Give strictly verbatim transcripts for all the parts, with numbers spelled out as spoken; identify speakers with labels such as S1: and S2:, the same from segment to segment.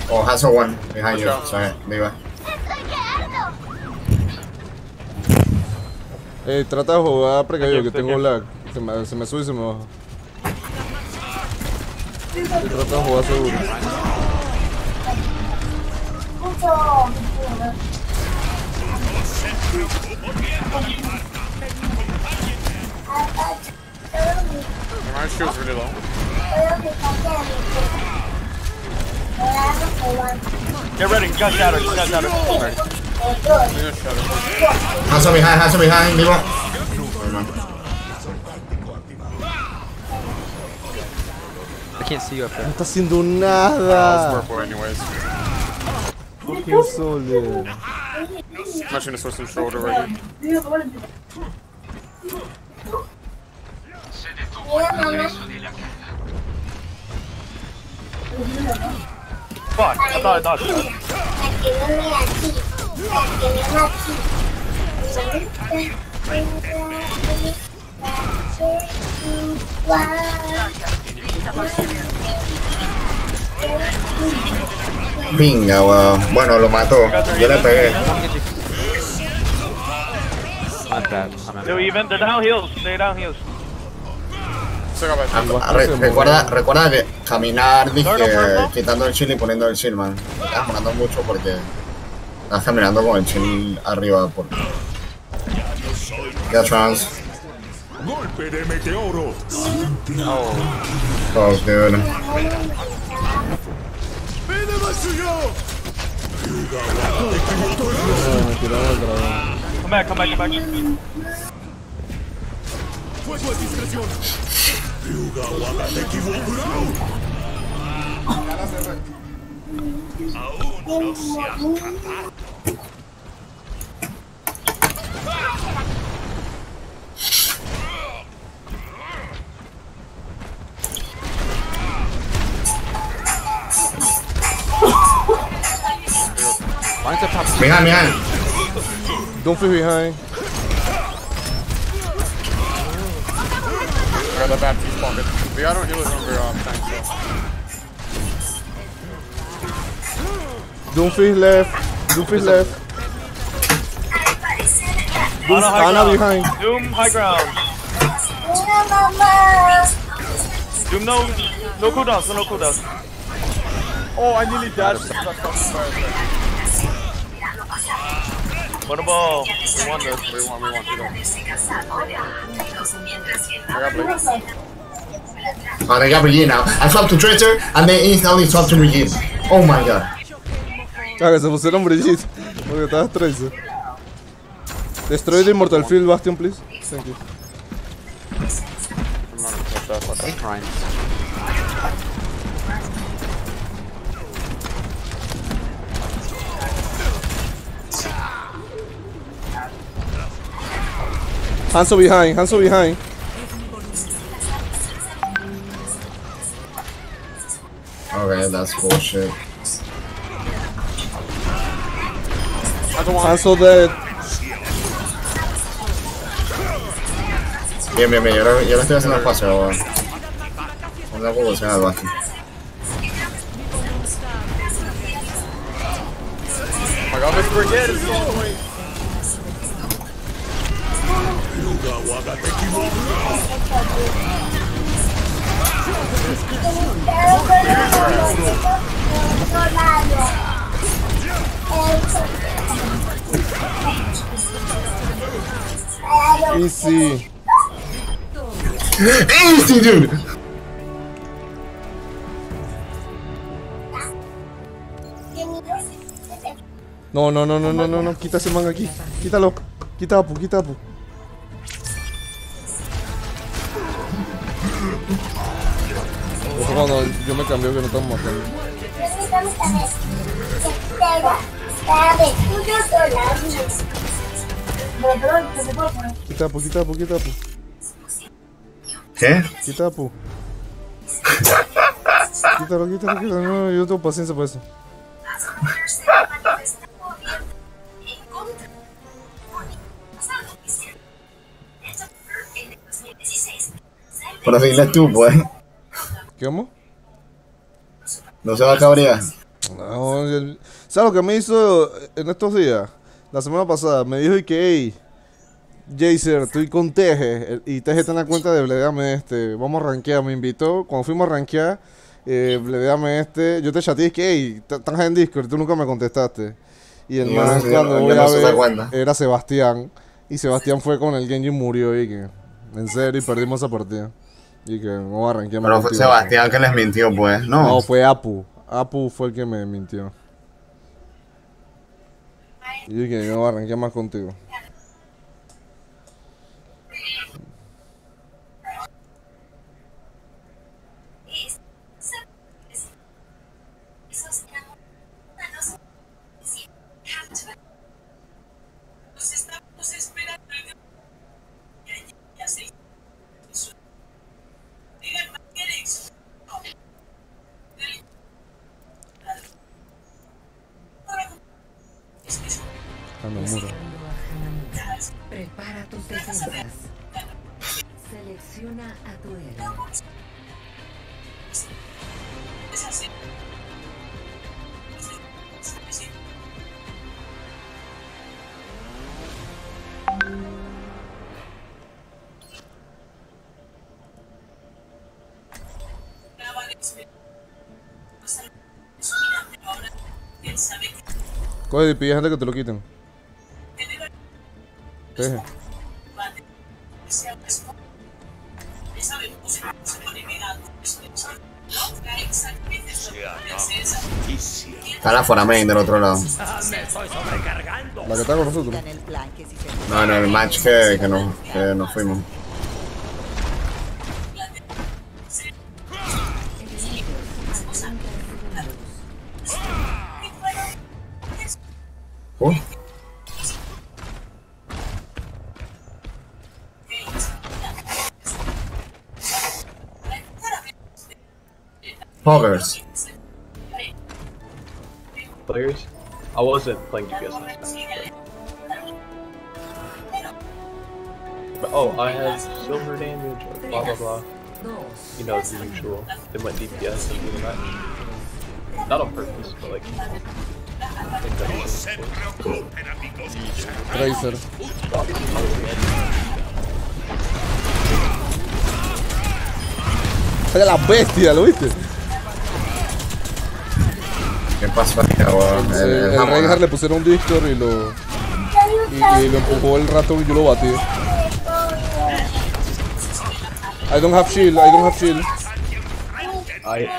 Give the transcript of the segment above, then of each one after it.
S1: Oh, has a one behind you. Sorry, viva.
S2: Eh, trata de jugar precavido que tengo lag. Se me, se me sube y se me baja. Sí, trata de jugar seguro.
S3: My shield's really low. Get ready, got shatter, got shatter.
S1: Hanzo behind, Hanzo behind, vivo.
S4: I can't see you up there.
S2: No está haciendo nada.
S3: I'll for anyways.
S2: Fucking Soldier.
S3: I'm not gonna switch some shoulder right here. Fuck, I thought I dodged that.
S1: Venga, weón. Bueno, lo mató. Yo le pegué.
S4: Not bad. I'm not
S3: They're even, they're down heals, they're down heals.
S1: Ah, re- recuerda, recuerda que caminar, dije, quitando el shield y poniendo el shield, man. Estás jugando mucho porque estás caminando con el shield arriba. Por... Ya trans.
S5: Golpe de meteoro.
S1: Oh, dude.
S3: Come back, come back, come back.
S5: Fuego a discreción. Ryuga te equivocó. Aún no se ha escapado.
S1: Behind, behind.
S2: Don't feel behind.
S3: I got the bad piece pocket. The guy don't heal his number off tank, so.
S2: Don't feel left. Don't feel left. Doom, Ana behind.
S3: Doom high ground. Doom no, no cooldowns, no cooldowns. Oh, I nearly died. What about? We won this. We won. We won. We won. I got Blade.
S1: Oh, they got Brigitte now. I swapped to Tracer and then instantly swapped to Brigitte. Oh my god.
S2: Ah, que se pusieron Brigitte. Porque estabas Tracer. Destroy the Immortal Field, Bastion, please. Thank you.
S3: I'm not gonna push that. Fuck that.
S4: crying.
S2: Hanzo behind, Hanzo behind.
S1: Okay, that's bullshit.
S2: Hanzo dead.
S1: Bien, bien, bien. Yo lo, yo lo estoy haciendo espacio, weón. Una evolución al Bastion.
S3: Oh my god, this brigade is so annoying.
S2: Easy.
S1: Easy, dude!
S2: No, no, no, no, no, no, no. Quita ese man aquí. Quítalo. Quita Apu, quita Apu. Eso cuando yo me cambié que no estamos matando. Quita Apu, quita Apu, quita Apu.
S1: ¿Qué?
S2: Quita Apu. Quítalo, quítalo, quítalo. No, yo tengo paciencia para eso.
S1: Por decirle tú, pues.
S2: ¿Qué amo?
S1: No se va a cabrear.
S2: No, el- ¿sabes lo que me hizo en estos días? La semana pasada me dijo y que, hey, Jaser, estoy con Teje. Y Teje está en la cuenta de Bledeame este. Vamos a rankear. Me invitó. Cuando fuimos a rankear, eh, Bledeame este. Yo te chateé y que, hey, estás en Discord. Tú nunca me contestaste. Y el
S1: Y yo
S2: man,
S1: no sé,
S2: cuando
S1: yo
S2: voy
S1: no
S2: a
S1: se da
S2: ver,
S1: cuenta.
S2: era Sebastián. Y Sebastián fue con el Genji y murió. Y que, en serio, y perdimos esa partida. Y que vamos a rankear.
S1: Pero fue Sebastián que les mintió, pues. No.
S2: No, fue Apu. Apu fue el que me mintió. Y dije, yo no voy a arrancar más contigo. Ah, no, muro.
S6: Prepara tus defensas. Selecciona a tu héroe.
S2: Coge y pide gente que te lo quiten. Teje.
S1: Está la fuera main del otro lado.
S2: La que está con nosotros.
S1: No, en el match que, que, nos, que nos fuimos. Uh. Poggers.
S7: Players? I wasn't playing D P S last night. But, oh, I had silver damage, or blah blah blah. You know, the usual. They went D P S and do the match. Not on purpose, but like. I think that was
S2: Tracer. ¡Vaya la bestia! ¿Lo viste?
S1: ¿Qué pasó aquí, weón?
S2: El, el Reinhardt le pusieron un Discord y lo. Y, y lo empujó el rato y yo lo batí. I don't have shield, I don't have shield.
S7: I.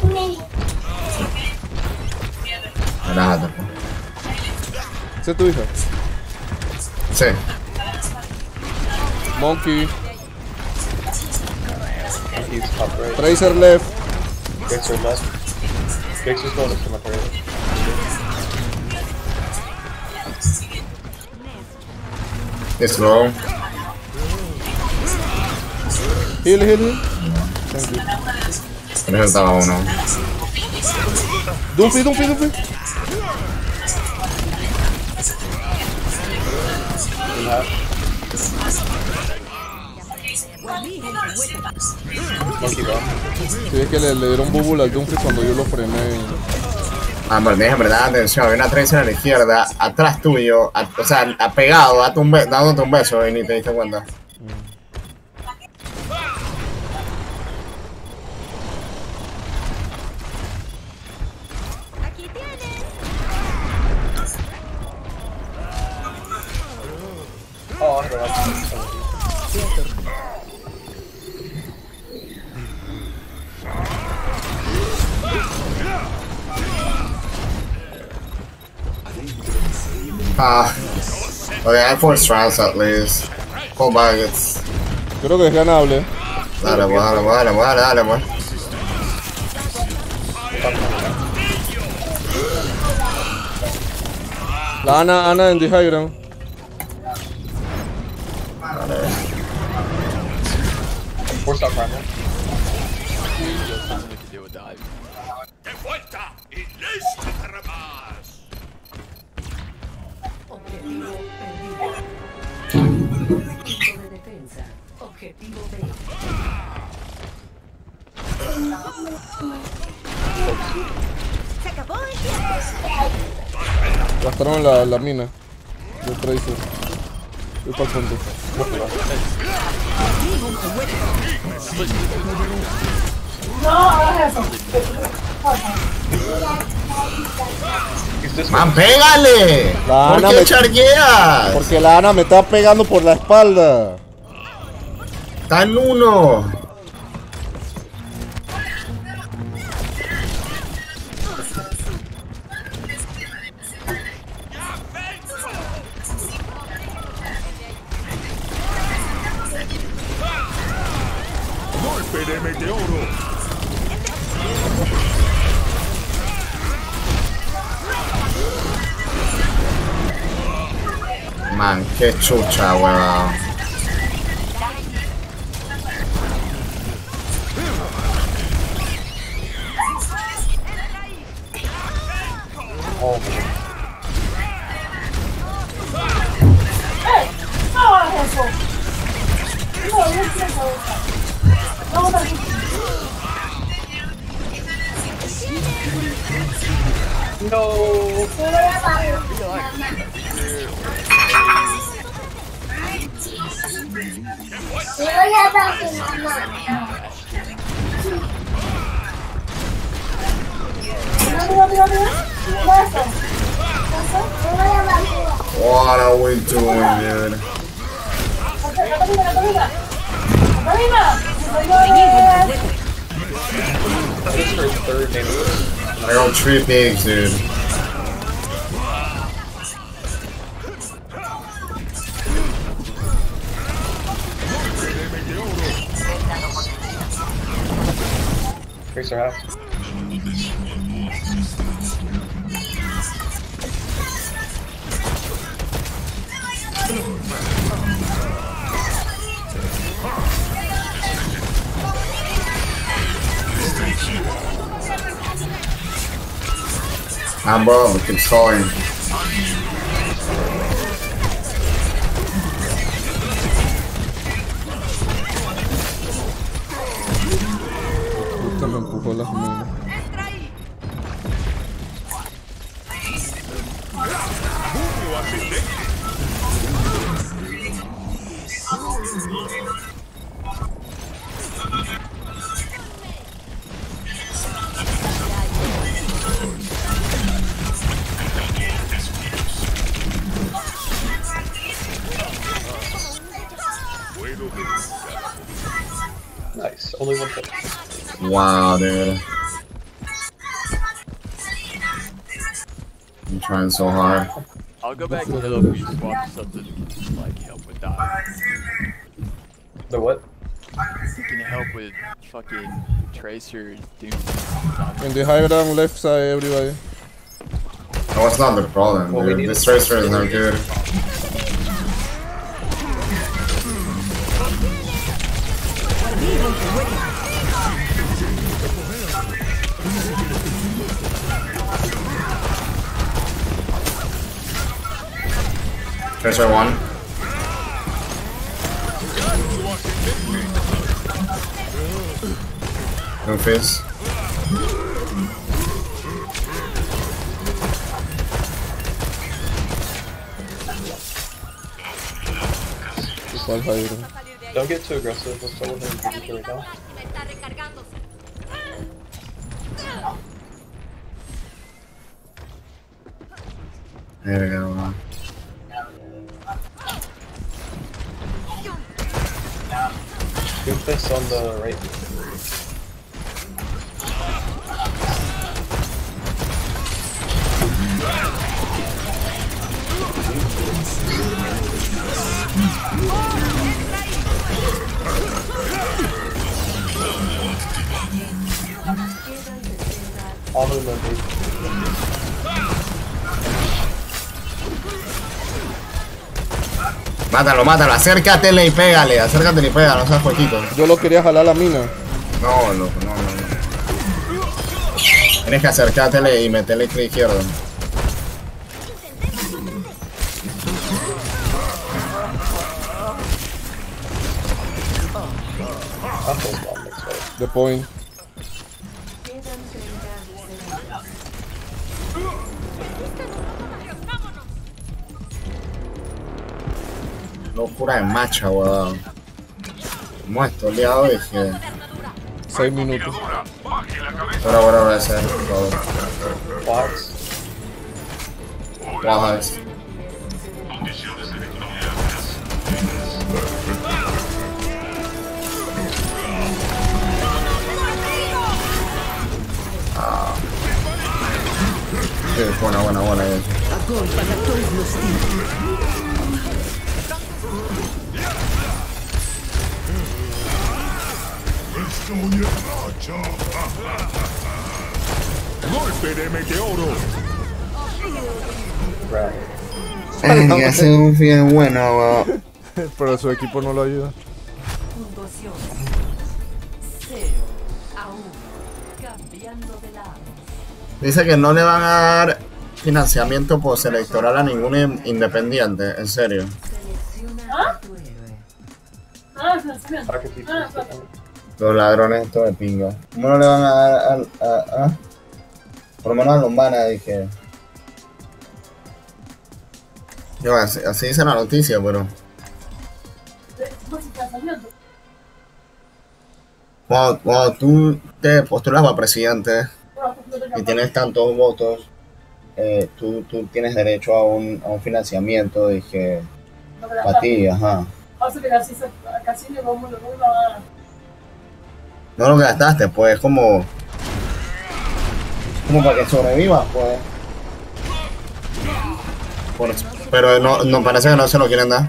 S1: Relájate.
S2: ¿Esa es tu hija?
S1: Sí.
S2: Monkey.
S7: He's top right.
S2: Tracer left.
S7: Gixxer left. Gixxer's going up to my turret.
S1: It's low.
S2: Heal, heal, heal. Thank you.
S1: Por eso estaba uno.
S2: Dumpy, Dumpy, Dumpy.
S7: Monkey bomb.
S2: Sí, es que le, le dieron bubble al Dumpy cuando yo lo frené.
S1: Ah, pero tienes que prestar atención. Había una tracer a la izquierda, atrás tuyo, a, o sea, ha pegado, dándote un, be dándote un beso y ni te diste cuenta.
S6: Aquí tienes.
S7: Oh, I don't like this.
S1: Ah, okay, I have four rounds at least. Full buckets.
S2: Creo que es ganable.
S1: Dale, pues, dale, pues, dale, pues, dale, dale, pues.
S2: La Ana, Ana en the high ground.
S7: Four stop primal.
S5: De vuelta y listo para más.
S6: Objetivo perdido. Punto de defensa. Objetivo B. ¡Se acabó!
S2: Gastaron la, la mina del Tracer. Voy para el fondo.
S1: ¡Man, pégale!
S2: La
S1: ¿Por
S2: Ana
S1: qué
S2: me-
S1: chargueas?
S2: Porque la Ana me está pegando por la espalda.
S1: Está en uno.
S5: Golpe de meteoro.
S1: Man, qué chucha, weón.
S7: Oh, no.
S1: What are we doing, dude?
S7: That's her third name.
S1: I got three pigs, dude.
S7: Tracer half.
S1: Ah, bro, keep stalling.
S2: Justo me empujó las minas.
S7: Nice. Only one hit.
S1: Wow, dude. I'm trying so hard.
S3: I'll go back and heal if we swap something like help with that.
S7: The what?
S3: You can help with fucking Tracer, dude.
S2: In the high ground left side, everybody.
S1: That was not the problem,
S7: Well, we
S1: dude.
S7: need
S1: This
S7: to-
S1: tracer is not good. Tracer one. No face.
S2: ¿Cuál high ground?
S7: Don't get too aggressive. Let's start with him P right now.
S1: There we go. Man.
S7: Give this on the right. All of them, baby.
S1: Mátalo, mátalo, acércatele y pégale, acércatele y pégale, no seas jueguito.
S2: Yo lo quería jalar la mina.
S1: No, loco, no, no, no. Tienes que acercártele y meterle clic izquierdo.
S7: Apple's bomb next way.
S2: The point.
S1: Locura de macha, weón. Como esto, liado, dije.
S2: seis minutos.
S1: Ahora, ahora, ahora, ese, por favor.
S7: Box.
S1: Bajas. Ah. Sí, buena, buena, buena. eh.
S5: Golpe de meteoro.
S7: Right.
S1: Ay, que hace un fin bueno, weón.
S2: Pero su equipo no lo ayuda.
S6: Puntuación cero a uno. Cambiando de lado.
S1: Dice que no le van a dar financiamiento postelectoral a ningún in- independiente, en serio.
S6: Selecciona a tu héroe.
S7: Archetype is different.
S1: Los ladrones estos de pinga. ¿Cómo no le van a dar al, a, a- por lo menos a Lombana, dije? Yo, así, así dice la noticia, pero... Cuando, cuando tú te postulas para presidente y tienes tantos votos, eh, tú, tú tienes derecho a un, a un financiamiento, dije, para ti, ajá. No lo que gastaste, pues, como... Como para que sobrevivas, pues. Por eso. Pero no, no parece que no se lo quieren dar.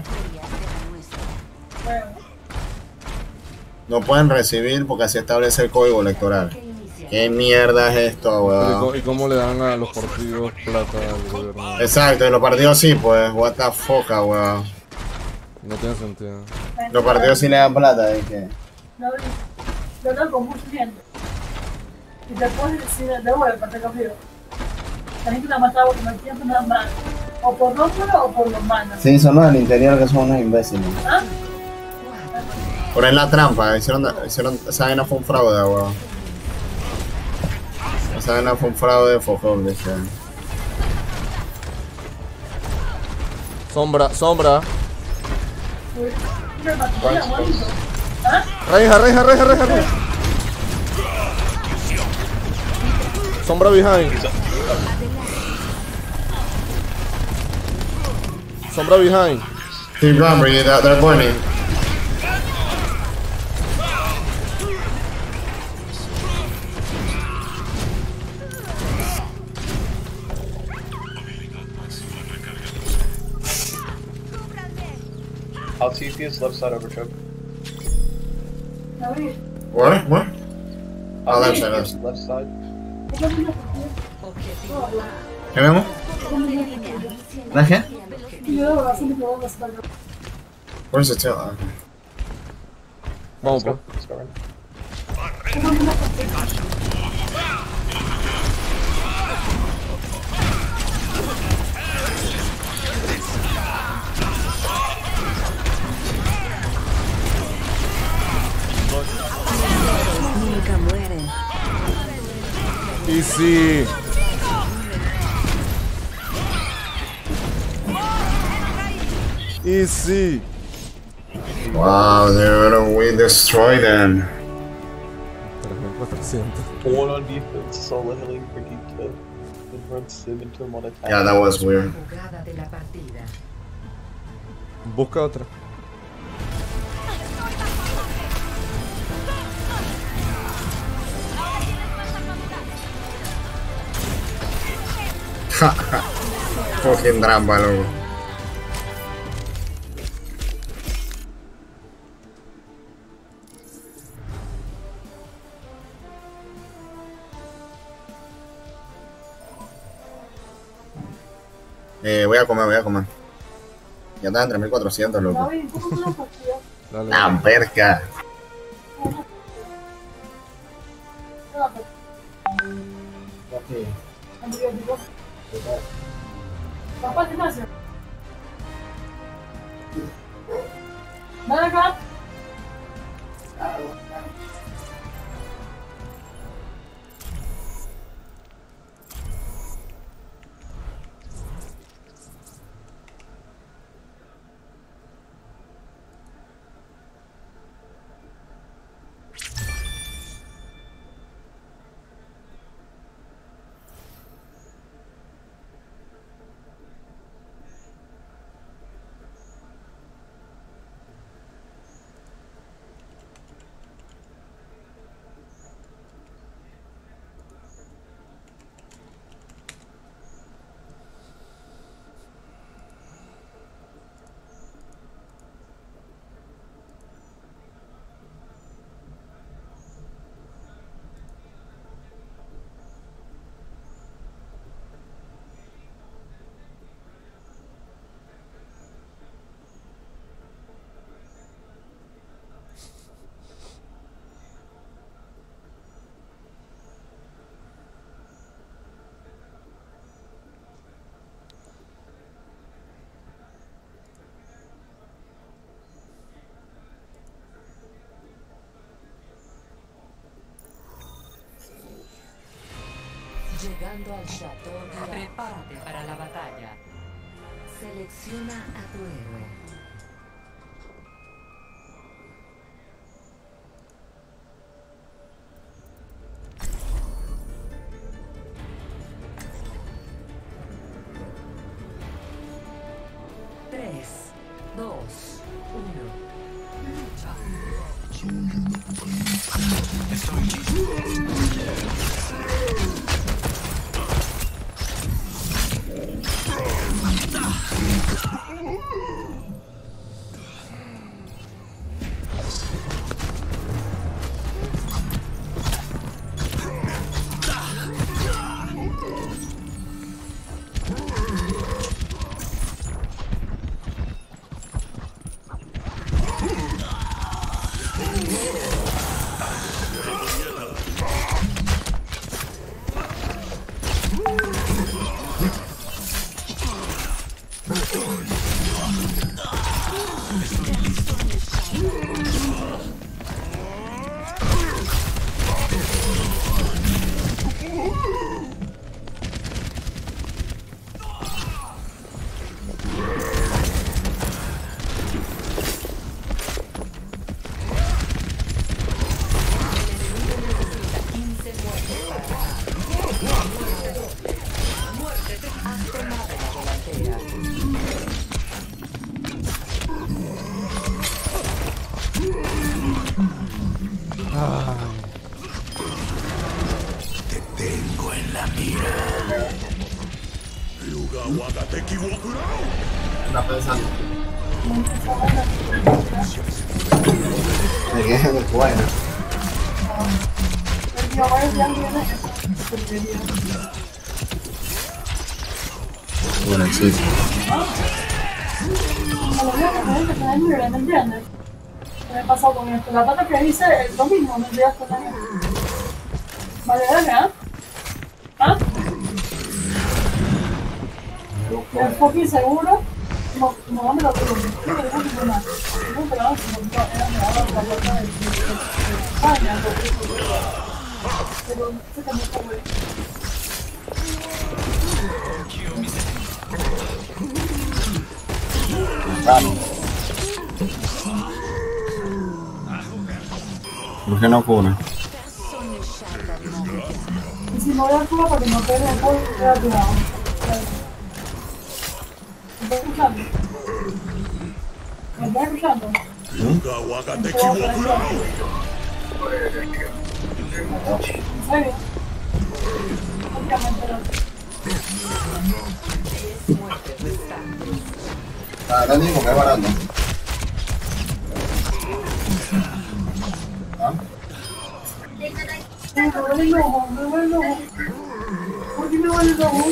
S1: No pueden recibir porque así establece el código electoral. ¿Qué mierda es esto,
S2: ¿Y
S1: weón?
S2: cómo, y cómo le dan a los partidos plata al gobierno?
S1: Exacto, y los partidos sí, pues, what the fuck, weón.
S2: No tiene sentido.
S1: Los partidos sí le dan plata, dije.
S8: Lo dan con mucha gente. Y después decir de vuelta, te cambió. La gente la mataba con el tiempo nada más. O por número o por los manos.
S1: Sí, son los del interior que son unos imbéciles.
S8: ¿Ah?
S1: Poner la trampa, hicieron, hicieron, esa vaina fue un fraude, weón. Esa vaina fue un fraude, fojón, dije.
S2: Sombra, sombra.
S8: Una matilla bonito. ¿Ah?
S2: Reija, reija, reija, reija, reija. Sombra behind. Sombra behind.
S1: Keep going, Brigitte, they're, they're burning.
S7: I'll T P is left side over choke.
S8: David,
S1: What? What? Oh,
S7: I'll
S1: left
S7: T P
S1: side,
S7: is left side.
S6: Objetivo A.
S1: ¿Qué vemos? ¿La qué?
S8: y yo así me quedo más tarde.
S1: Where's the tail? Ah, okay.
S2: Vamos,
S7: Let's
S2: pues.
S7: go. Let's go run.
S6: Nunca mueren.
S2: Easy. Easy.
S1: Wow, dude, we destroyed them.
S2: tres mil cuatrocientos.
S7: One on defense, solo healing for Geek to and run Sim into him on attack.
S1: Yeah, that was weird.
S6: Jugada de la partida.
S2: Busca otra.
S1: Fucking drama, loco. Eh, voy a comer, voy a comer. Ya están en tres mil cuatrocientos, loco.
S8: David, ¿cómo son las partidas?
S2: Dale.
S1: La perca.
S8: Antibióticos. Papá, ¿qué pasa? Ven acá.
S6: Llegando al chateau, prepárate para la batalla. Selecciona a tu héroe. Tres, dos, uno.
S5: Te tengo en la mira. Ryuga Wagateki Wokurao.
S1: Está pensando. ¿De qué es el bueno? Bueno, sí.
S8: ¿Me entiendes? ¿Qué me pasó con esto? La pata que hice es lo mismo, me olvidaste también. Vale, dale, ¿ah? ¿Ah? El fucking seguro. No, no me lo digo. No me lo digo nada. No me lo digo. Era mi ahora la pata de España. Pero sé que no está bueno.
S1: Claro. ¿Por qué no cura?
S8: Y si no voy a cura para que no pegue el polvo, queda tirado. ¿Me estás escuchando? ¿Me estás escuchando?
S5: Ryuga Wagateki Wokurao.
S8: ¿En serio? Obviamente no.
S1: Ah, no digo que es barato. ¿Ah?
S8: Me duele el ojo, me duele el ojo. ¿Por qué me duele el ojo?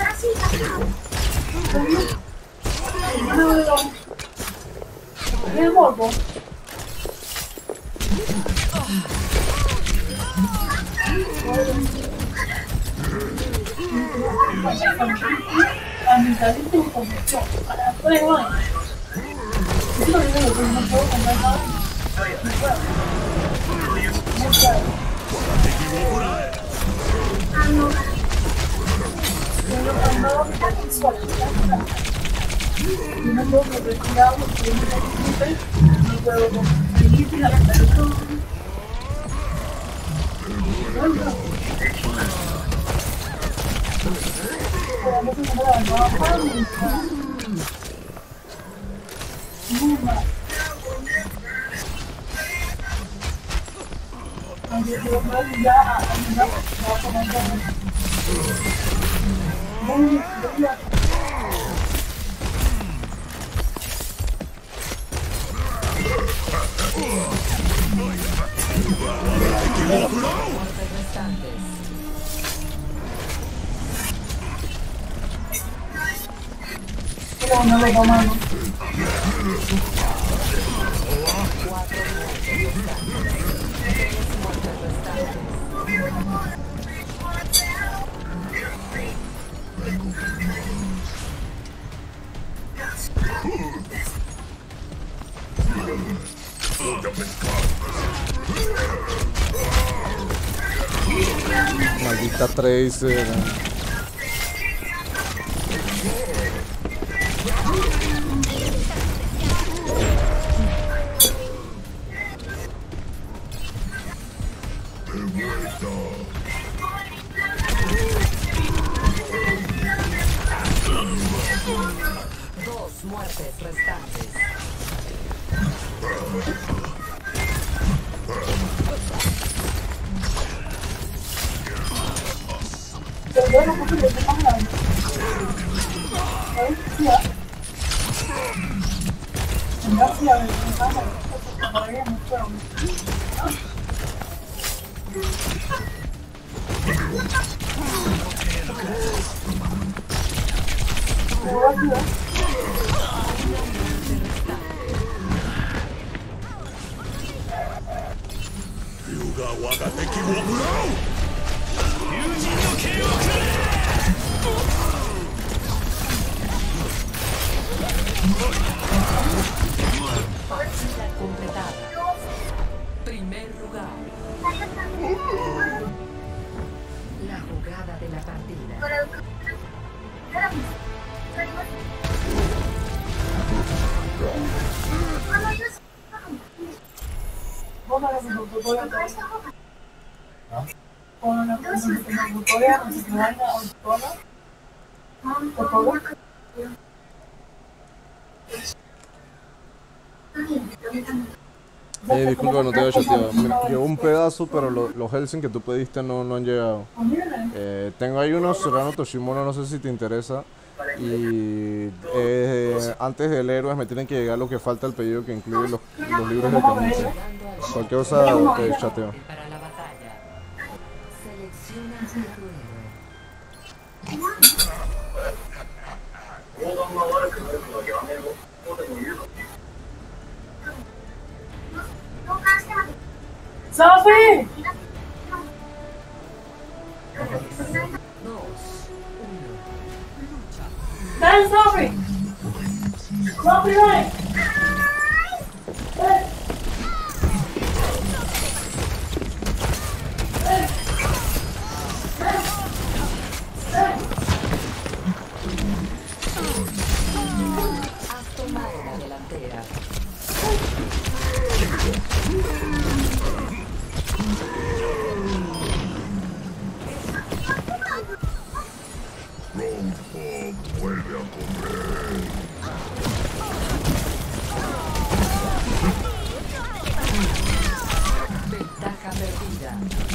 S8: ¿Por qué? ¿Por qué me duele el ojo? ¿Es el polvo? A mi talento y convicción, a la prueba. Eso lo digo porque no puedo comprar nada. No puedo. No puedo. Ah, no. Yo andaba muy sola. Yo no puedo competir agua porque no tengo límite. No puedo competir a la persona. No, no. Pero no se me da nada para mí. Muy mal. Aunque yo me ya a ayudar a comentar. Muy bien. Pero no lo tomamos.
S2: Maldito. Está Tracer.
S6: Dos muertes restantes.
S5: Ryuga waga teki wo kurau!
S6: Partida completada. Primer lugar. La jugada de la partida.
S2: Eh, disculpa, no te había chateado. Me llegó un pedazo, pero lo- los Helsing que tú pediste no, no han llegado. Eh, tengo ahí unos Serrano Toshimono, no sé si te interesa. Y eh, antes del héroe me tienen que llegar lo que falta el pedido que incluye los, los libros de Camucha. Cualquier cosa te chateo.
S6: Para la batalla. Selecciona a tu héroe.
S8: ¡Sophie!
S6: Dos.
S8: ¡Ven, Sophie! ¡Sophie, ven! ¡Ven!
S6: Has tomado la delantera.
S5: Vuelve a comer.
S6: Ventaja perdida.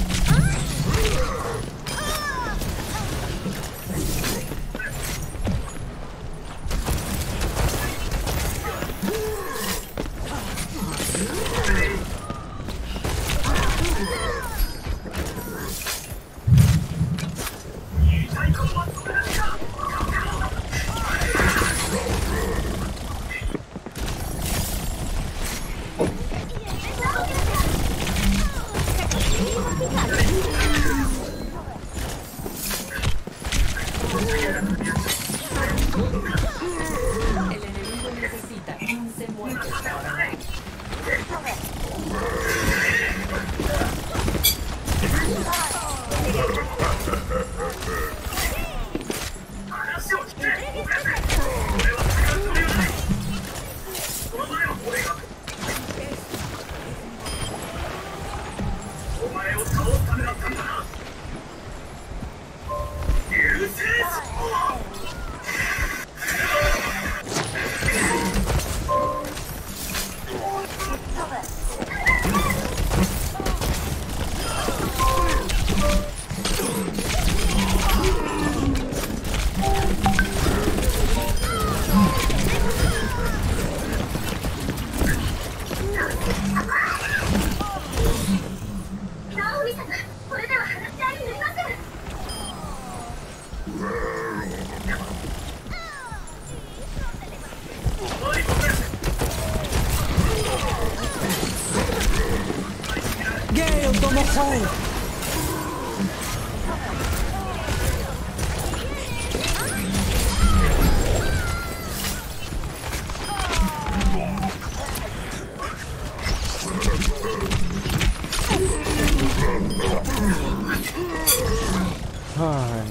S6: El enemigo necesita quince muertes para ganar.
S2: Ay.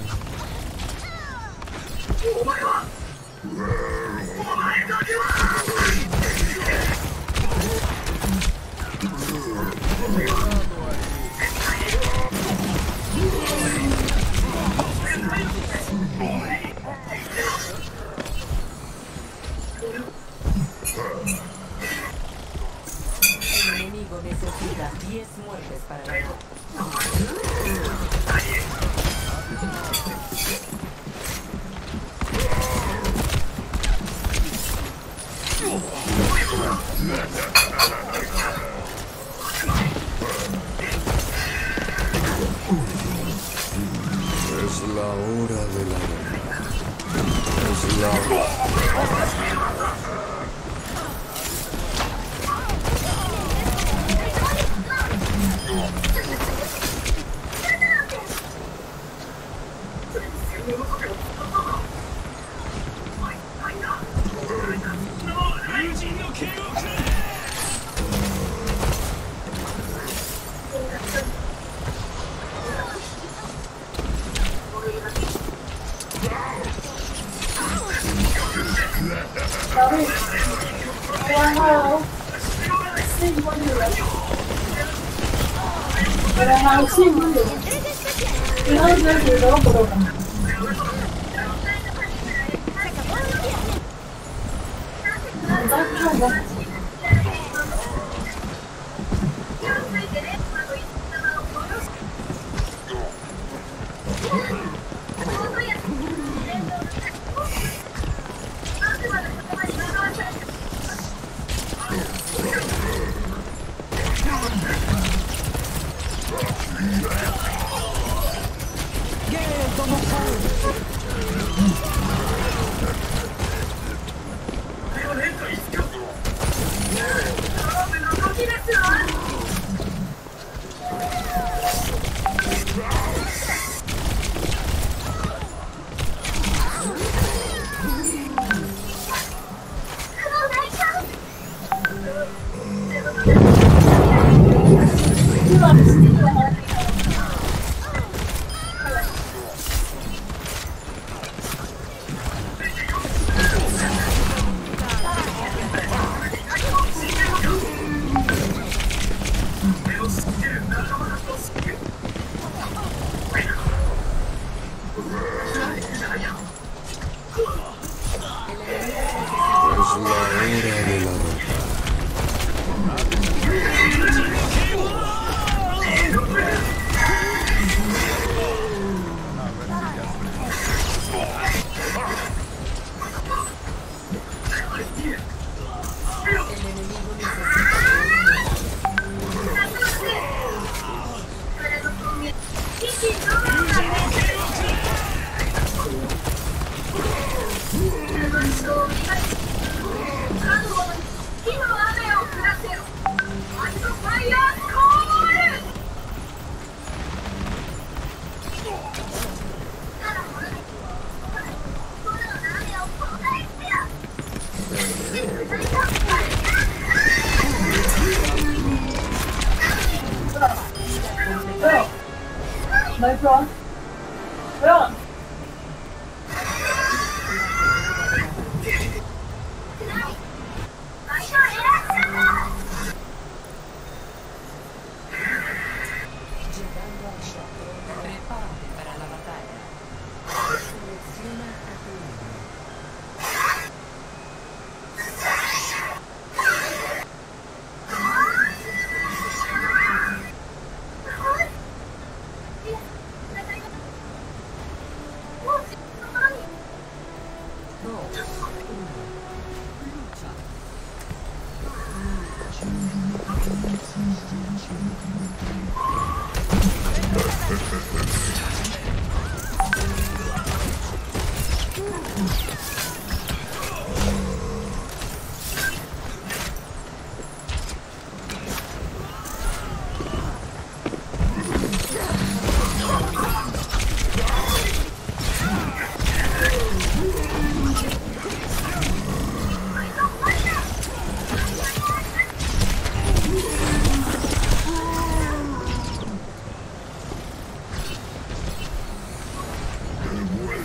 S6: El enemigo necesita diez muertes para la
S5: Es la hora de la guerra. Es la hora.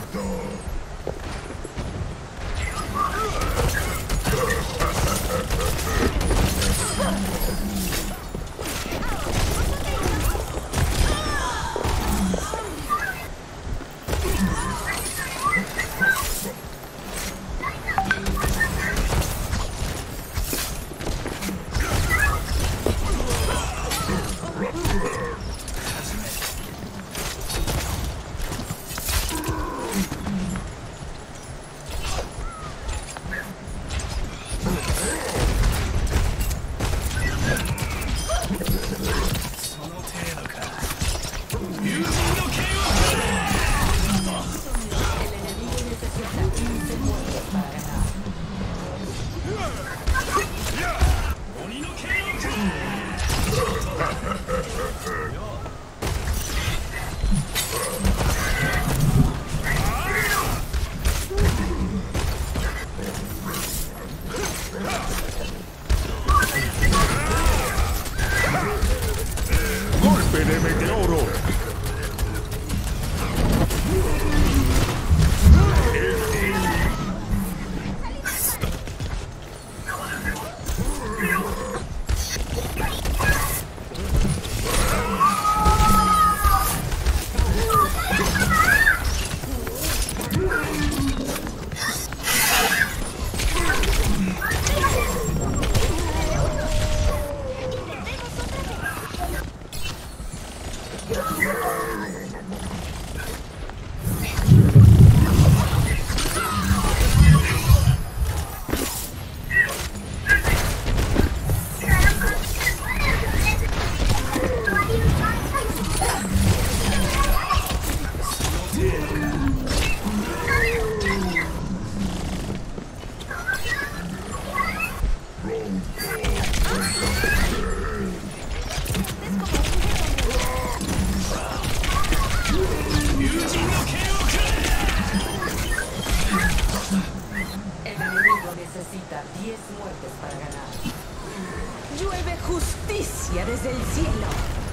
S6: Desde el cielo.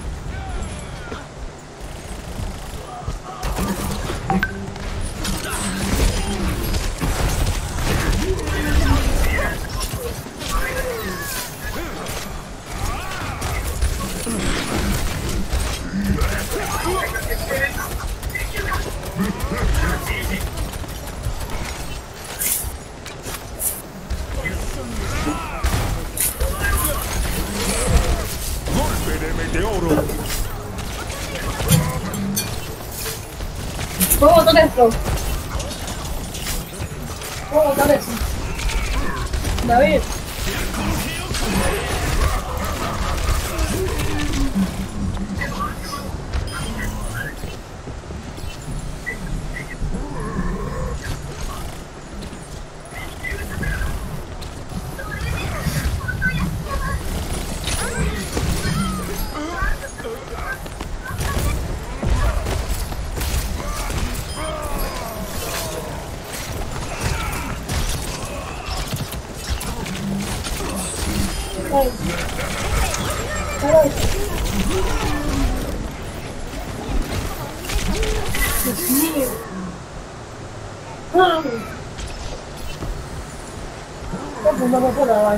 S8: ¿Puedo botar esto? ¿Puedo botar eso? David. Ay. Ay. Dios mío. Ay. ¿Cómo no me puedo lavar?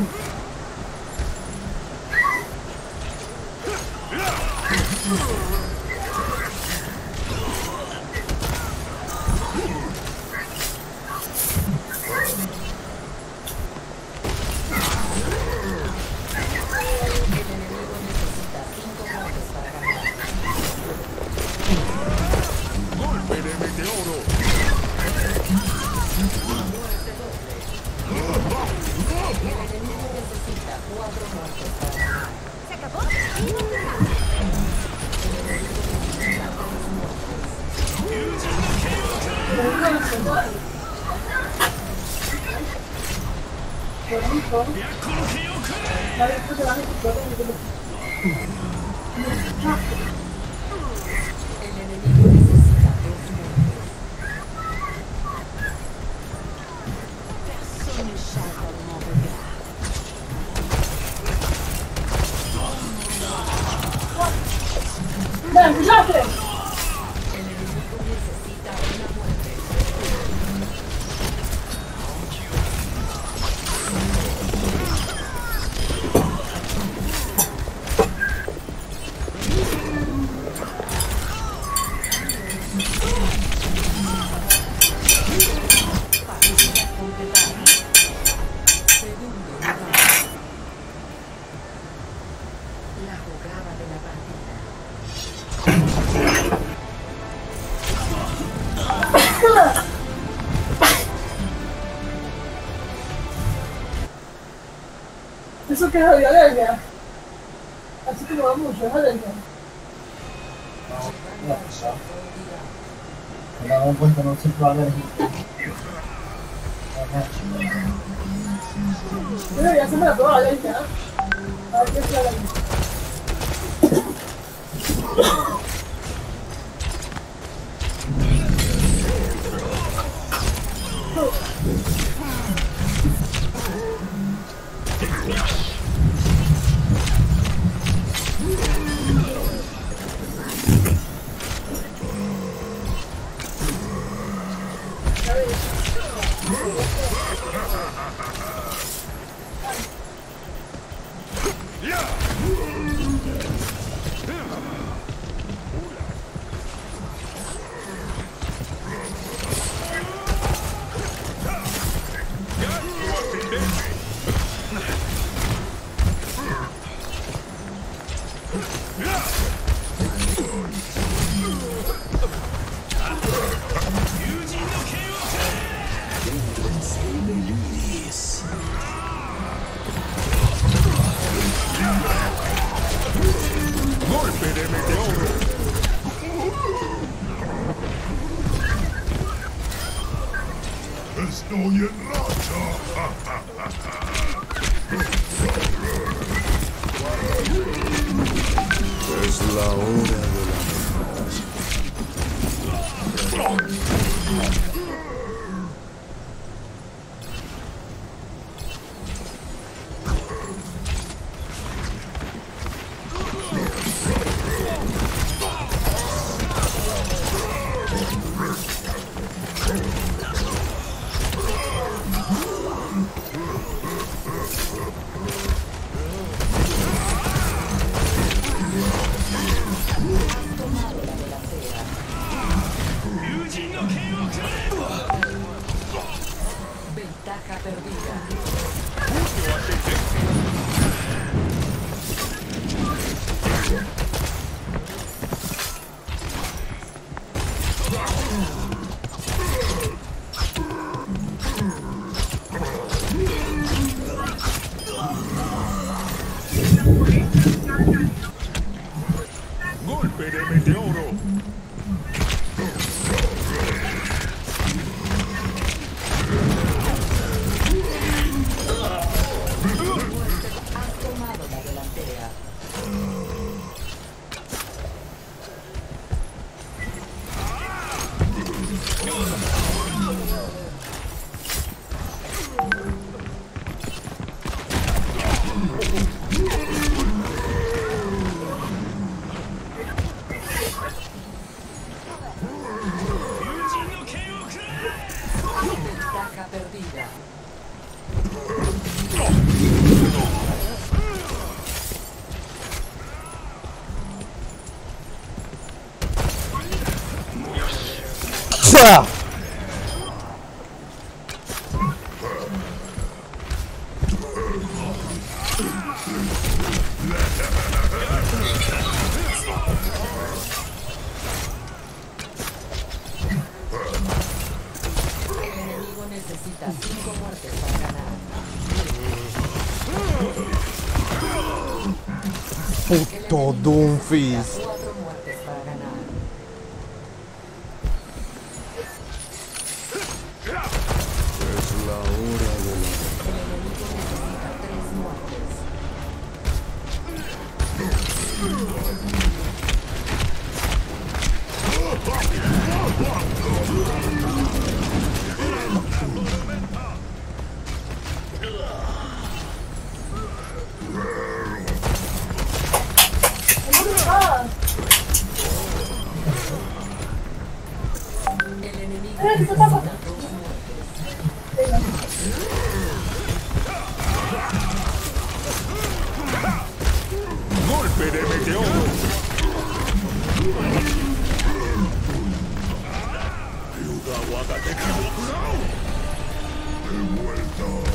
S8: ¡Me escuchaste!
S6: El enemigo necesita una muerte.
S8: déjala. Eso que es alergia. Así que no va mucho, es alergia.
S1: Me la han puesto en un ciclo alérgico.
S8: Pero ya se me la probó la alergia, ¿eh? A ver qué es la alergia.
S5: Estoy en racha. Es la hora de la
S6: Ventaja perdida.
S5: golpe de meteoro.
S6: Has tomado la delantera. Ventaja perdida.
S2: ¡Cha!
S6: El enemigo necesita cinco muertes para ganar.
S2: Puto Doomfist.
S6: Cuatro muertes para ganar.
S5: Es la hora de la
S6: El enemigo necesita tres muertes. El enemigo necesita dos muertes.
S5: golpe de meteoro. Ayuda a Wagateki. He vuelto.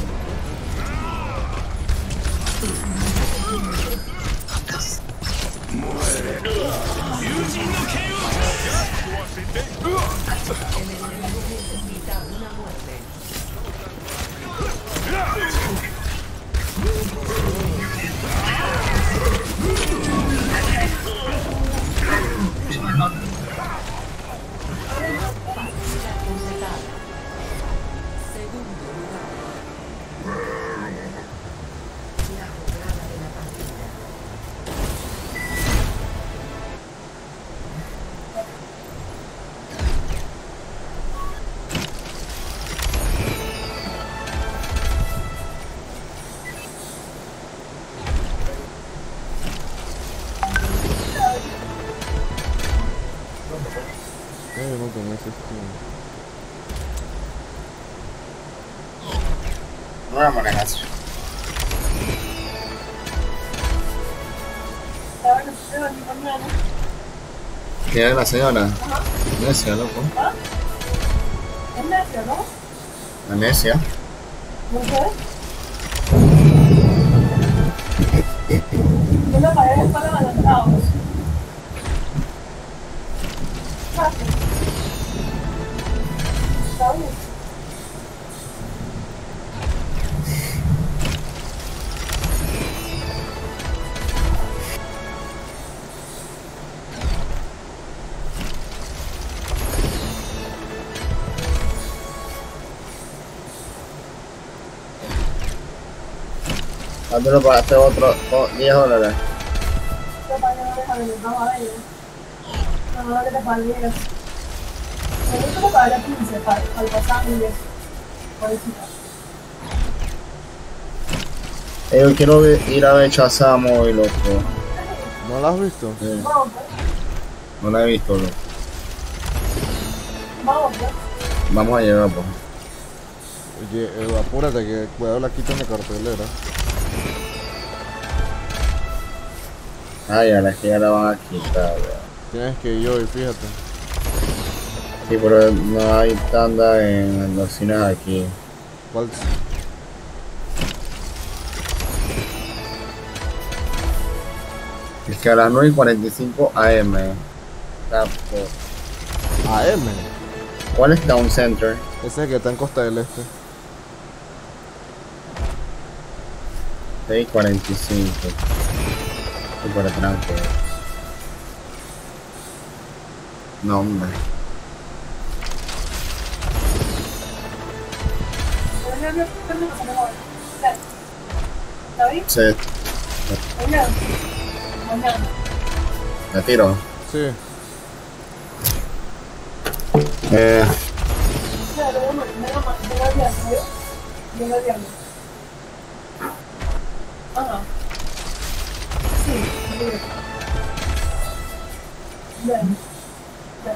S2: Eh, no tenés esto.
S1: No voy a manejar eso. ¿Quién es la señora? Necia, loco.
S8: Es necio, ¿no?
S1: La necia.
S8: No sé. Yo la pagué para adelantados. Fácil. Está bien.
S1: ¿Cuánto lo pagaste otro? diez dólares.
S8: Yo pagué una vez a ver, vamos a ver. No, no, que te pagué. Yo te pagué quince para el pasado y eso. Por eso.
S1: Eh, yo quiero ir a ver Shazamo y loco.
S2: ¿No la has visto?
S1: Sí.
S8: Vamos, pues.
S1: No la he visto, loco.
S8: Vamos, pues.
S1: Vamos a llegar, pues.
S2: Oye, eh, apúrate que cuidado la quitan de cartelera.
S1: Ay, a la que ya la van a quitar, weón.
S2: Tienes que ir hoy, fíjate.
S1: Sí, pero no hay tanda en los cines aquí.
S2: ¿Cuál?
S1: Es que a las nueve y cuarenta y cinco A M. Está por-
S2: A M.
S1: ¿Cuál es Town Center?
S2: Ese es el que está en Costa del Este.
S1: seis y cuarenta y cinco. Súper tranquilo. No, hombre.
S8: ¿Está bien?
S1: Sí,
S8: Mañana. Mañana.
S1: me tiro.
S2: Sí.
S1: Eh,
S8: Claro, bueno, llega ma- llega el viernes, ¿no? Llega el viernes. Ajá. Sí, muy bien. Bien. Bien.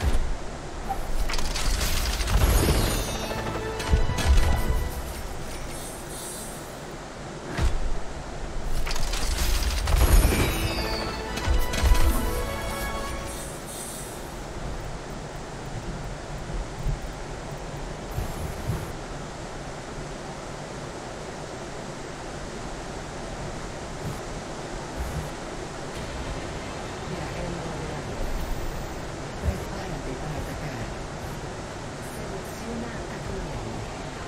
S6: Prepárate para atacar. Selecciona a tu héroe.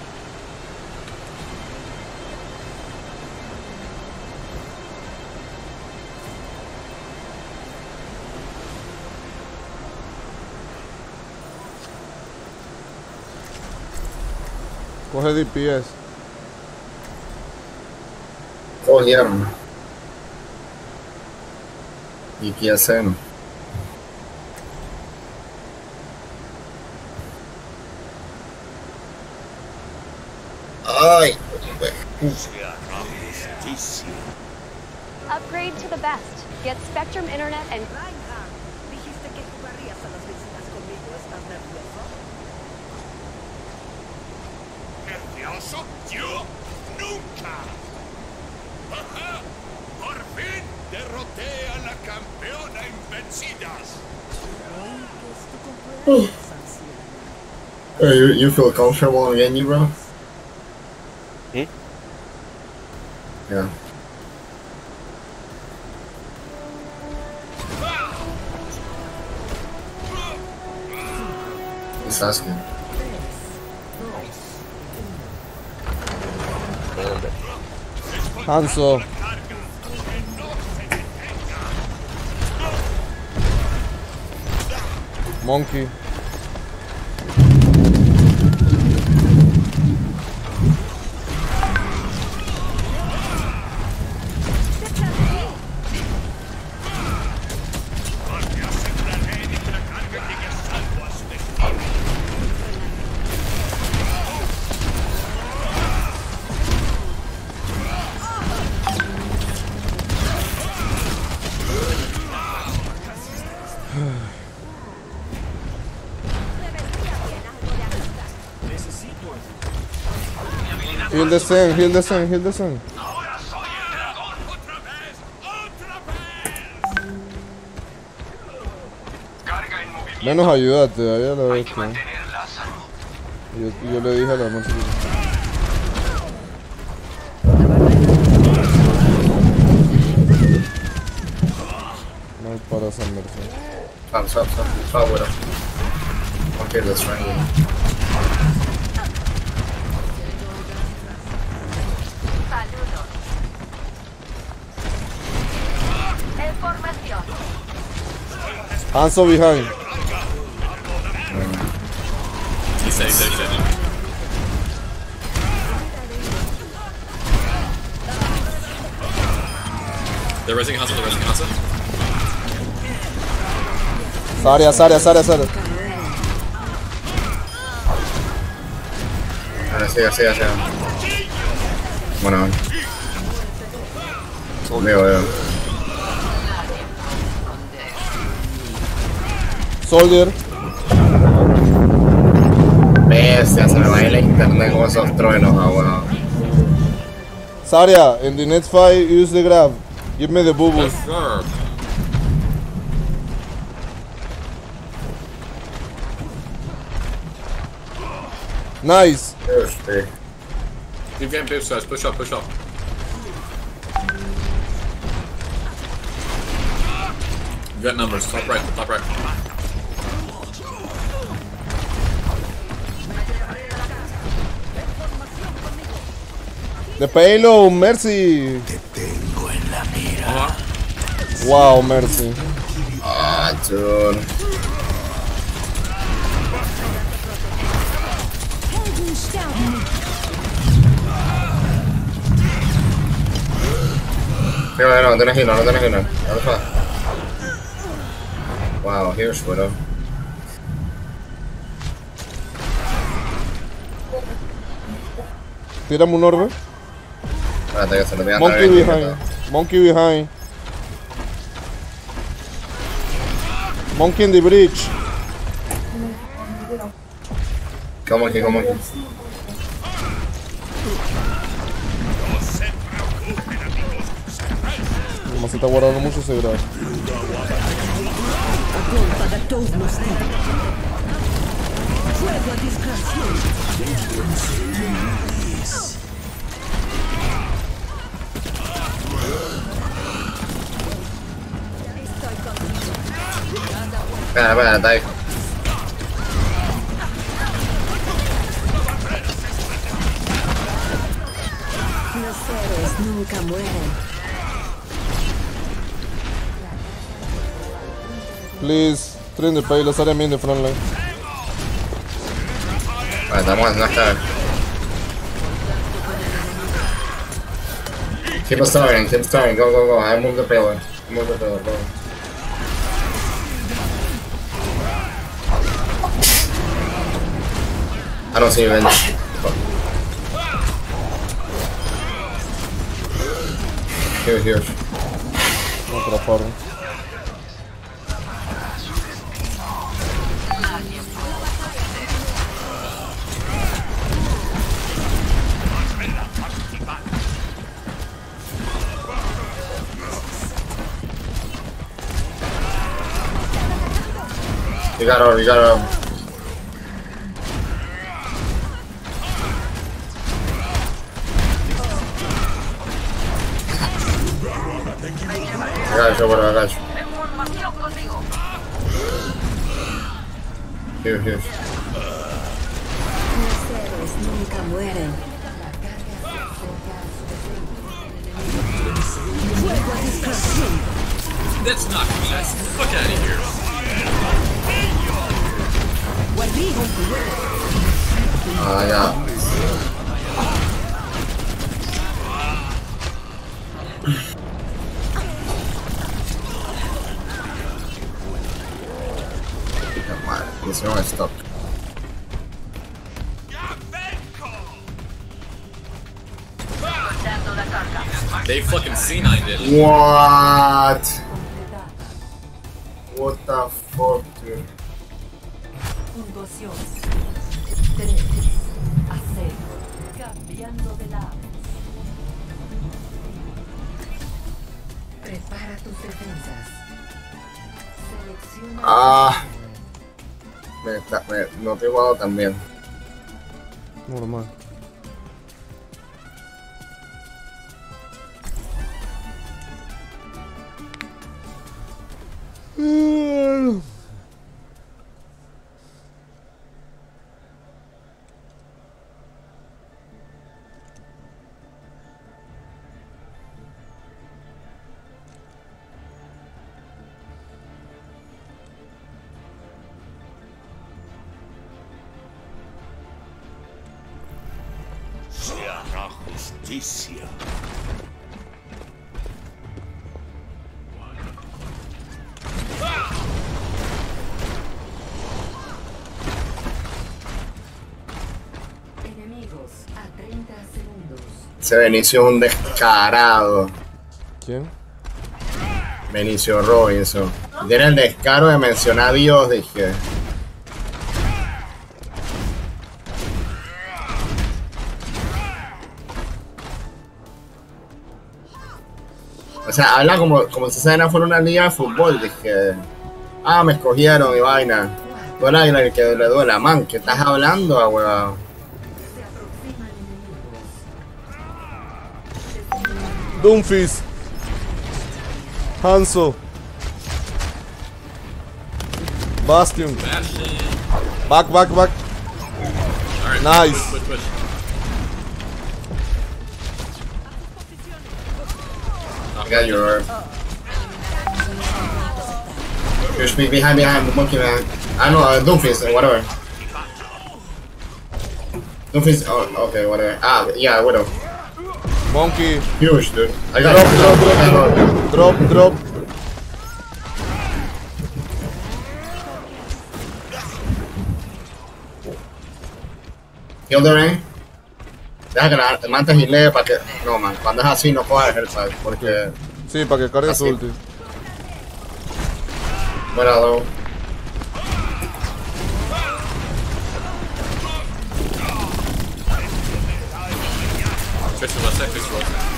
S2: Coge D P S.
S1: cogieron. ¿Y qué hacen? Ay,
S9: Upgrade to the best. Get Spectrum Internet and
S10: Reinhardt, dijiste que jugarías a las vecinas conmigo. ¿Estás nervioso?
S5: ¿Nervioso? ¡Yo nunca! ¡Ajá! ¡Por fin derroté a la campeona invencidas!
S10: Hoy que es tu cumpleaños, anciana.
S1: Hey, you, you feel comfortable again, you bro?
S3: Hmm?
S1: Yeah. Sasuke.
S2: Hanzo. Monkey. Heal the Zen, heal the Zen, heal the Zen. Menos ayúdate, ahí a la vez. Yo, yo le dije a la noche. No hay para esa merced.
S1: Stop, stop, stop. Stop with him. Okay, let's try again.
S2: Hanzo behind.
S7: He's safe, safe, safe. They're raising Hanzo, they're raising Hanzo.
S2: Saria, Saria, Saria, Saria.
S1: Ahora siga, siga, siga. Bueno, veo, veo.
S2: Soldier.
S1: Bestia, se me va a ir la internet con esos truenos, ah, bueno.
S2: Saria, in the next fight, use the grab. Give me the bubbles.
S7: Yes, sir.
S2: Nice.
S1: Este.
S7: Keep getting boost, guys. Push up, push up. You got numbers. Top right, top right.
S2: The payload, Mercy.
S5: Te tengo en la mira.
S2: Wow, Mercy.
S1: Ah, dude. No, no, no tenés hilo, no tenés hilo. Alfa. Wow, here's Widow.
S2: Tírame un orbe.
S1: Espérate, que se lo voy a
S2: Monkey behind. Monkey behind. Monkey in the bridge.
S1: Come aquí, come aquí.
S2: Como se está guardando mucho ese grado.
S1: Espera, espera, está ahí.
S6: Los héroes nunca mueren.
S2: Please, train the payload. Saria me in the front line.
S1: Vale, estamos haciendo esta vez. Keep starting, keep starting, go, go, go. I move the payload. Move the payload, go. I don't see you in. Here, here.
S2: No atraparon.
S1: You got over, you got over. I got you, I got you. Here, here.
S6: nunca mueren. Fuego a discreción.
S11: That's not class. Fuck out of here.
S1: Ah, ya. Madre, hicieron stop.
S11: They fucking C nine'd it.
S1: What? What the fuck, dude?
S6: Puntuación tres a cero. Cambiando de lado. Prepara tus defensas. Selecciona.
S1: Ah. Me, está- me, no te he jugado tan bien.
S2: Normal. Mm.
S5: Se hará justicia.
S6: Enemigos a treinta segundos.
S1: Ese Benicio es un descarado.
S2: ¿Quién?
S1: Benicio Robinson. Tiene el descaro de mencionar a Dios, dije. O sea, habla como, como si esa vaina fuera una liga de fútbol, dije. Ah, me escogieron y vaina. Tú eres el que le duele la man. ¿Qué estás hablando, ah, weón?
S2: Doomfist. Hanzo. Bastion. Back, back, back.
S11: Alright,
S2: Nice.
S11: push, push, push.
S1: I got your. You're speak behind, behind, monkey man. I know, uh, Doomfist, whatever. Doomfist, oh, okay, whatever. Ah, yeah, whatever.
S2: Monkey.
S1: Huge, dude. I got
S2: Drop,
S1: it.
S2: drop, drop, drop, drop, drop.
S1: Kill the rain. Deja que la te mantes y lee para que. No, man, cuando es así no cojas el hellfire, porque.
S2: Sí, para que cargue su
S1: Así.
S2: ulti.
S1: Muerado.
S11: Fish to left side, fish to left side.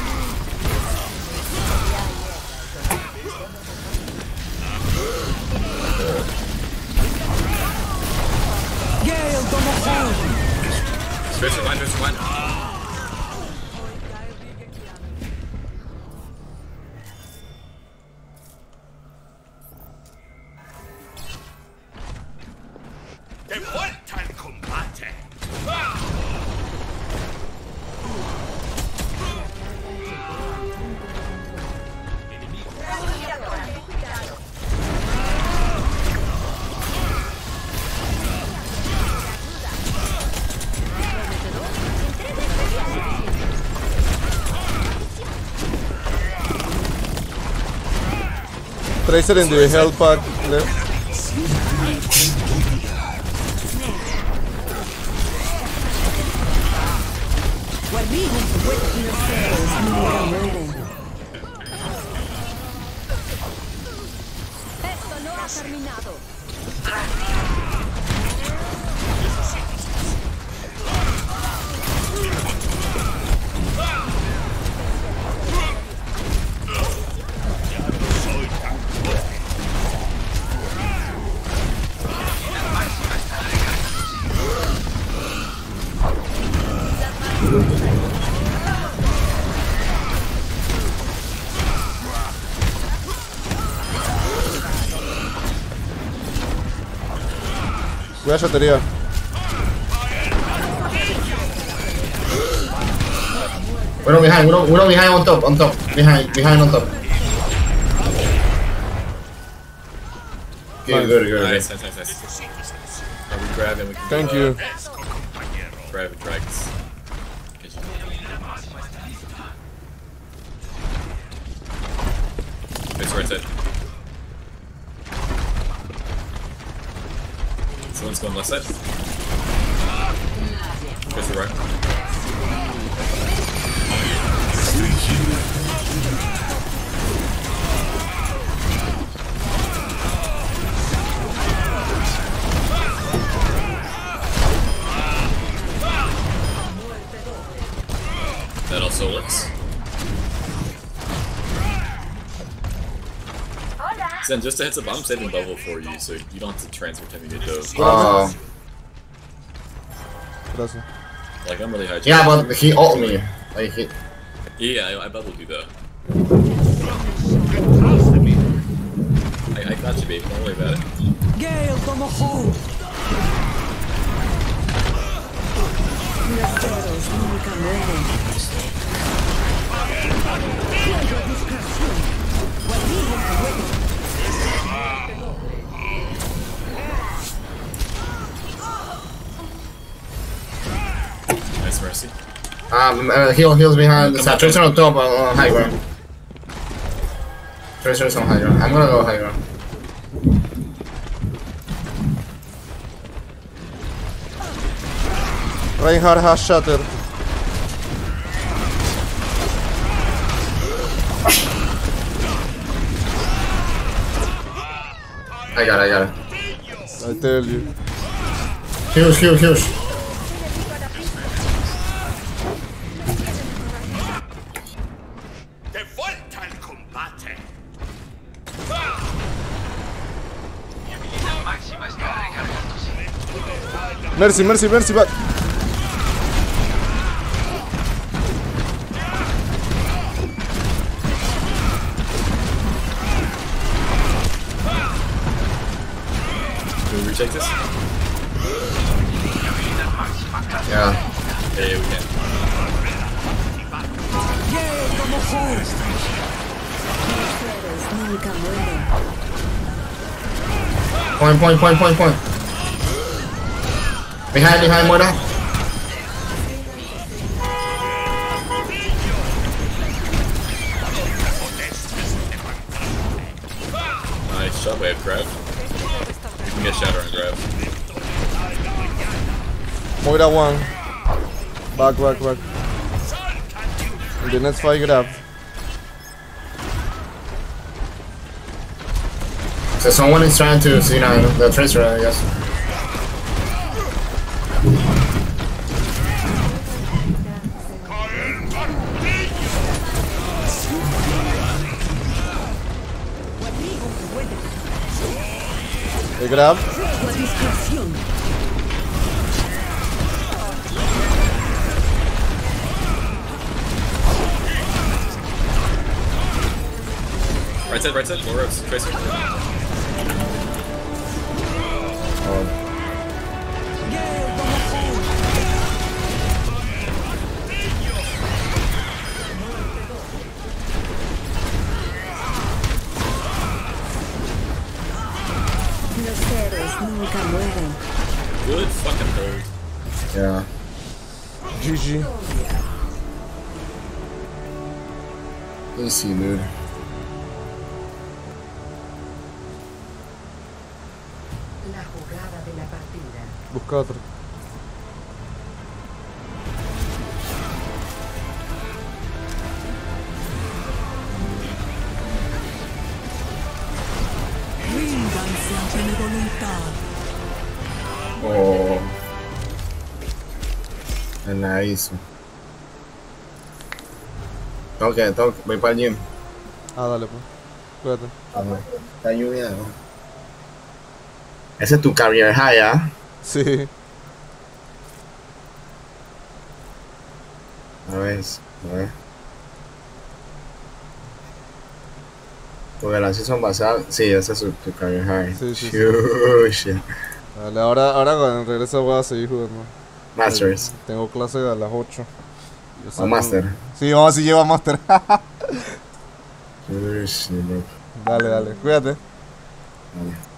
S11: Fish to line, fish to line.
S5: De vuelta al combate.
S2: Tracer in the health pack left.
S6: Esto no ha terminado.
S2: Cuida chatería.
S1: Uno behind, uno, uno behind on top, on top. Behind, behind on top. Okay, good, good.
S11: Nice, nice, nice, nice. Are we grabbing? We can
S2: Thank
S11: do,
S2: you.
S11: uh, grab and dragons. It's right side. Someone's going left side. Goes to right. That also works. Zen, just a heads up, I'm saving level for you, so you don't have to transfer to me to those.
S1: Oh.
S2: Gracias.
S11: Like, I'm really high.
S1: Yeah, but he ult me. Like, he...
S11: Yeah, I, I bubbled you though. I, I got you, baby. Don't worry about it.
S10: Gale, como hold. Los nunca mueren.
S11: Nice mercy.
S1: Um, uh, heal, heals behind the side. Tracer on top, on, on high ground. Tracer's on high ground. I'm gonna go high ground.
S2: Reinhardt has shattered.
S1: I got it, I got it.
S2: I tell you.
S1: Huge, huge, huge.
S2: Mercy, mercy, mercy, back.
S11: Can we retake this?
S1: Yeah.
S11: Yeah, yeah, we can.
S10: Gale, como hold. Nunca mueren.
S1: Point, point, point, point, point. Behind, behind, Moira.
S11: Nice shot, we have grab. You can get shatter and grab.
S2: Moira one. Back, back, back. In the next fight, grab.
S1: So someone is trying to C nine the Tracer, I guess.
S2: They grab.
S11: Right side, right side, more ropes. Tracer.
S10: Los héroes nunca mueren.
S11: Good fucking hold.
S1: Yeah.
S2: G G.
S1: Easy, dude.
S6: La jugada de la partida.
S2: Busca otro.
S10: Ríndanse ante mi voluntad.
S1: Oh. En la hizo. Tengo que, tengo que, voy para el gym.
S2: Ah, dale, pues. Cuídate.
S1: Ajá. Está lluvia, ¿no? Ese es tu career high, ¿ah?
S2: Sí.
S1: A ver, a ver. Porque la season pasada, sí, ese es tu, tu career high.
S2: Sí, sí, sí.
S1: Shush.
S2: Dale, ahora, ahora cuando regrese voy a seguir jugando.
S1: Masters.
S2: Tengo clase a las ocho.
S1: A Master.
S2: Sí, vamos a ver si lleva Master.
S1: Sí, loco.
S2: Dale, dale, cuídate.
S1: Dale.